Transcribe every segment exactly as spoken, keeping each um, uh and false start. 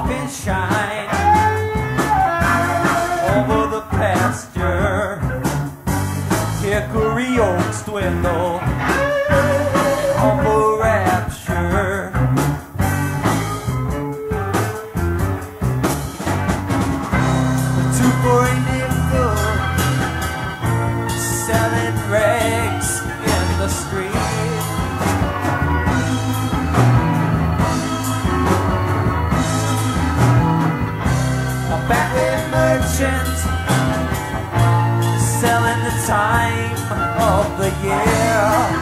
coffin shine over the pasture. Hickory oaks dwindle in humble rapture. Two for a nickel, selling rags in the street. A backward merchant selling the time of the year.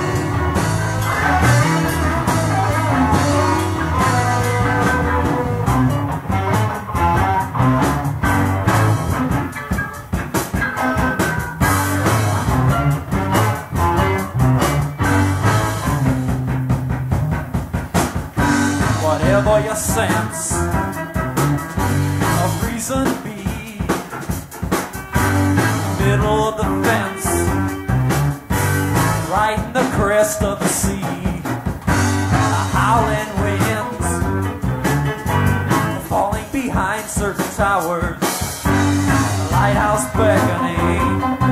Whatever your sense of reason be, middle of the fence, right in the crest of the sea. The howling winds falling behind certain towers, the lighthouse beckoning.